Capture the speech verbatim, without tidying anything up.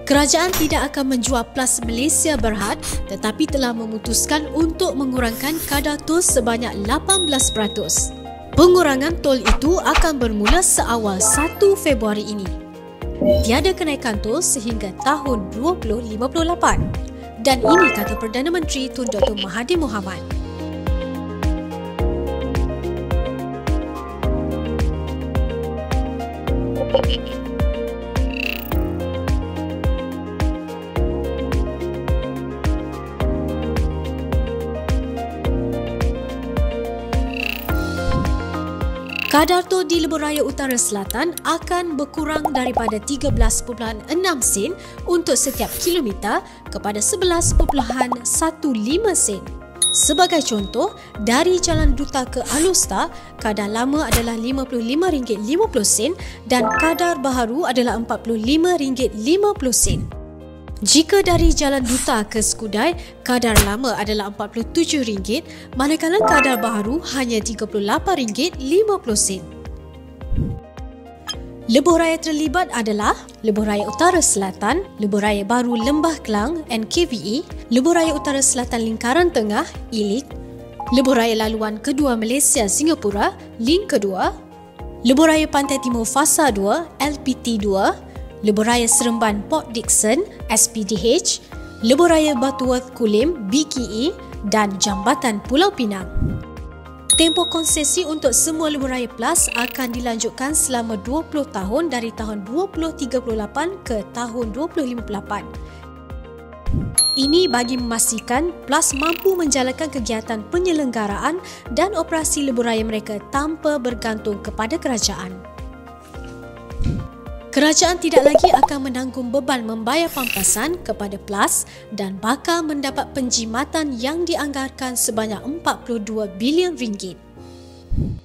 Kerajaan tidak akan menjual PLAS Malaysia Berhad tetapi telah memutuskan untuk mengurangkan kadar tol sebanyak lapan belas peratus. Pengurangan tol itu akan bermula seawal satu Februari ini. Tiada kenaikan tol sehingga tahun dua ribu lima puluh lapan. Dan ini kata Perdana Menteri Tun Doktor Mahathir Mohamad. Kadar tol di Lebuh Raya Utara Selatan akan berkurang daripada tiga belas perpuluhan enam sen untuk setiap kilometer kepada sebelas perpuluhan satu lima sen. Sebagai contoh, dari Jalan Duta ke Alustar, kadar lama adalah lima puluh lima ringgit lima puluh sen dan kadar baharu adalah empat puluh lima ringgit lima puluh sen. Jika dari Jalan Duta ke Skudai, kadar lama adalah empat puluh tujuh ringgit, manakala kadar baharu hanya tiga puluh lapan ringgit lima puluh sen. Lebuh Raya terlibat adalah Lebuh Raya Utara Selatan, Lebuh Raya Baru Lembah Kelang N K V E, Lebuh Raya Utara Selatan Lingkaran Tengah I L I K, Lebuh Raya Laluan Kedua Malaysia Singapura Link Kedua, Lebuh Raya Pantai Timur Fasa dua L P T dua, Lebuh Raya Seremban Port Dickson S P D H, Lebuh Raya Butterworth Kulim B K E dan Jambatan Pulau Pinang. Tempoh konsesi untuk semua Lebuh Raya PLAS akan dilanjutkan selama dua puluh tahun dari tahun dua ribu tiga puluh lapan ke tahun dua ribu lima puluh lapan. Ini bagi memastikan PLAS mampu menjalankan kegiatan penyelenggaraan dan operasi Lebuh Raya mereka tanpa bergantung kepada kerajaan. Kerajaan tidak lagi akan menanggung beban membayar pampasan kepada PLAS dan bakal mendapat penjimatan yang dianggarkan sebanyak empat puluh dua bilion ringgit.